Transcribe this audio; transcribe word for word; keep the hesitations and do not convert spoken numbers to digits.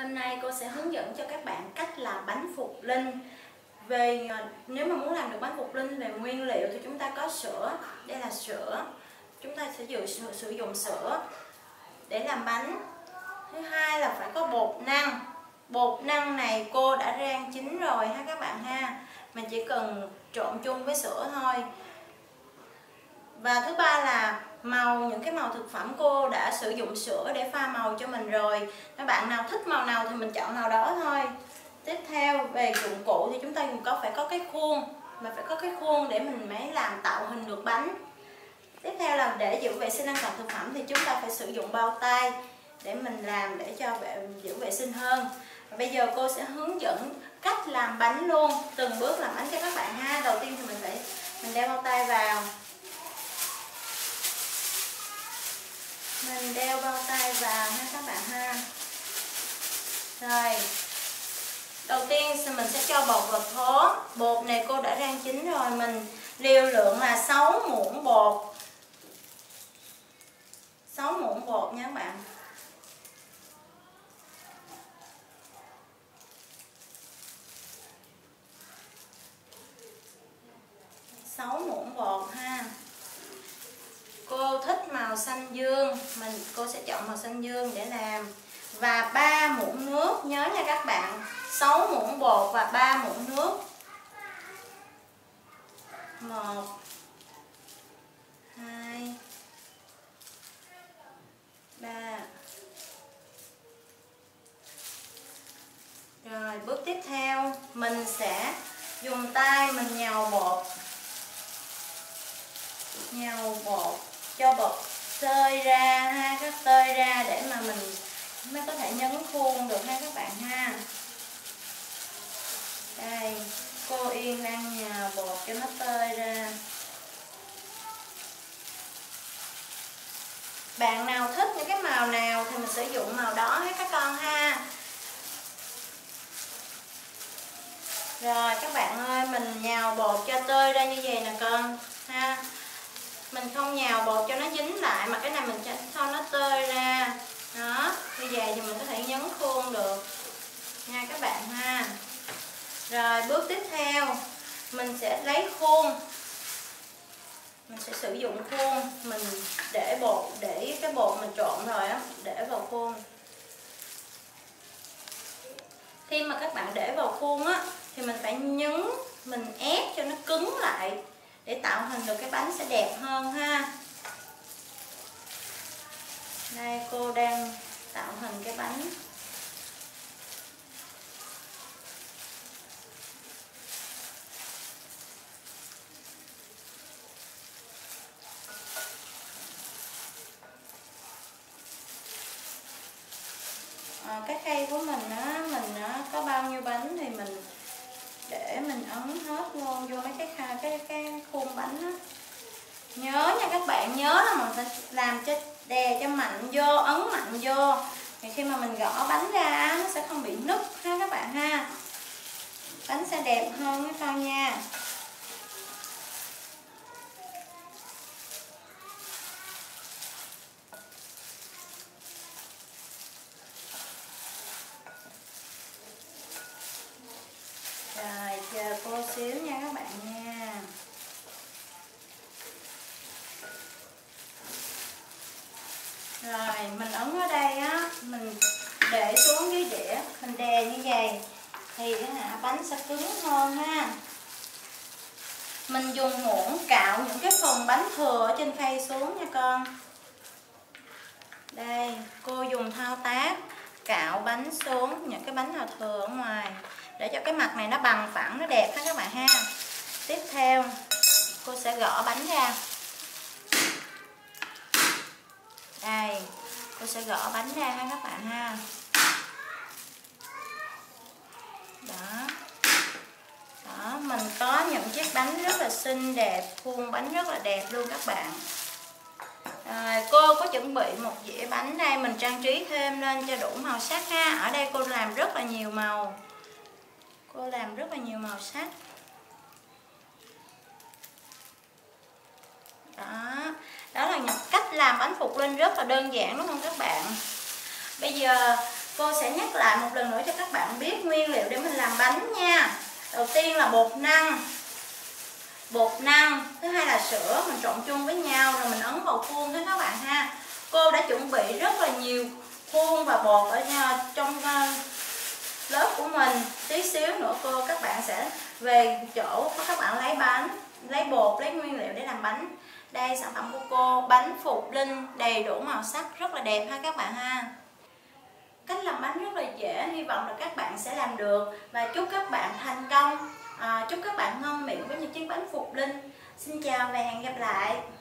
Hôm nay cô sẽ hướng dẫn cho các bạn cách làm bánh phục linh. Về nếu mà muốn làm được bánh phục linh về nguyên liệu thì chúng ta có sữa. Đây là sữa. Chúng ta sẽ sử, sử dụng sữa để làm bánh. Thứ hai là phải có bột năng. Bột năng này cô đã rang chín rồi ha các bạn ha. Mình chỉ cần trộn chung với sữa thôi. Và thứ ba là màu, những cái màu thực phẩm cô đã sử dụng sữa để pha màu cho mình rồi. Các bạn nào thích màu nào thì mình chọn màu đó thôi. Tiếp theo về dụng cụ thì chúng ta có phải có cái khuôn, mà phải có cái khuôn để mình mới làm tạo hình được bánh. Tiếp theo là để giữ vệ sinh an toàn thực phẩm thì chúng ta phải sử dụng bao tay để mình làm để cho giữ vệ sinh hơn. Và bây giờ cô sẽ hướng dẫn cách làm bánh luôn, từng bước làm bánh cho các bạn ha. Đầu tiên thì mình phải mình đeo bao tay vào. Mình đeo bao tay vào ha các bạn ha. Rồi, đầu tiên mình sẽ cho bột vào thố. Bột này cô đã rang chín rồi. Mình liều lượng là sáu muỗng bột. sáu muỗng bột nha các bạn. sáu muỗng bột ha. Cô thích màu xanh dương, mình cô sẽ chọn màu xanh dương để làm. Và ba muỗng nước, nhớ nha các bạn, sáu muỗng bột và ba muỗng nước. một hai ba. Rồi, bước tiếp theo mình sẽ dùng tay mình nhào bột. Nhào bột cho bột tơi ra ha, các tơi ra để mà mình mới có thể nhấn khuôn được ha các bạn ha. Đây, cô Yên đang nhào bột cho nó tơi ra. Bạn nào thích những cái màu nào thì mình sử dụng màu đó hết các con ha. Rồi các bạn ơi, mình nhào bột cho tơi ra như vậy nè con ha. Mình không nhào bột cho nó dính lại mà cái này mình cho nó tơi ra. Đó, như vậy thì mình có thể nhấn khuôn được nha các bạn ha. Rồi bước tiếp theo mình sẽ lấy khuôn. Mình sẽ sử dụng khuôn, mình để bột, để cái bột mình trộn rồi á, để vào khuôn. Khi mà các bạn để vào khuôn á thì mình phải nhấn, mình ép cho nó cứng lại để tạo hình được cái bánh sẽ đẹp hơn ha. Đây cô đang tạo hình cái bánh. À, cái khay của mình á, mình á, có bao nhiêu bánh thì mình để mình ấn hết luôn vô mấy cái khay, cái cái khuôn bánh á. Nhớ nha các bạn, nhớ là mình phải làm cho đè cho mạnh vô, ấn mạnh vô. Thì khi mà mình gõ bánh ra nó sẽ không bị nứt ha các bạn ha. Bánh sẽ đẹp hơn các con nha. Rồi, chờ cô xíu nha các bạn nha. Rồi, mình ấn ở đây á, mình để xuống dưới đĩa, mình đè như vậy thì cái hả bánh sẽ cứng hơn ha. Mình dùng muỗng cạo những cái phần bánh thừa ở trên khay xuống nha con. Đây, cô dùng thao tác cạo bánh xuống những cái bánh nào thừa ở ngoài để cho cái mặt này nó bằng phẳng, nó đẹp ha các bạn ha. Tiếp theo cô sẽ gõ bánh ra. Đây, cô sẽ gõ bánh ra ha các bạn ha. Đó. Đó, mình có những chiếc bánh rất là xinh đẹp, khuôn bánh rất là đẹp luôn các bạn. Rồi, cô có chuẩn bị một dĩa bánh đây, mình trang trí thêm lên cho đủ màu sắc ha. Ở đây cô làm rất là nhiều màu. Cô làm rất là nhiều màu sắc. Đó, đó là cách làm bánh phục linh rất là đơn giản đúng không các bạn? Bây giờ Cô sẽ nhắc lại một lần nữa cho các bạn biết nguyên liệu để mình làm bánh nha. Đầu tiên là bột năng. Bột năng, thứ hai là sữa, mình trộn chung với nhau rồi mình ấn vào khuôn đó các bạn ha. Cô đã chuẩn bị rất là nhiều khuôn và bột ở trong lớp của mình. Tí xíu nữa cô các bạn sẽ về chỗ các bạn lấy bánh, lấy bột, lấy nguyên liệu để làm bánh. Đây sản phẩm của cô, bánh Phục Linh đầy đủ màu sắc, rất là đẹp ha các bạn ha. Cách làm bánh rất là dễ, hy vọng là các bạn sẽ làm được và chúc các bạn thành công. À, chúc các bạn ngon miệng với những chiếc bánh Phục Linh. Xin chào và hẹn gặp lại.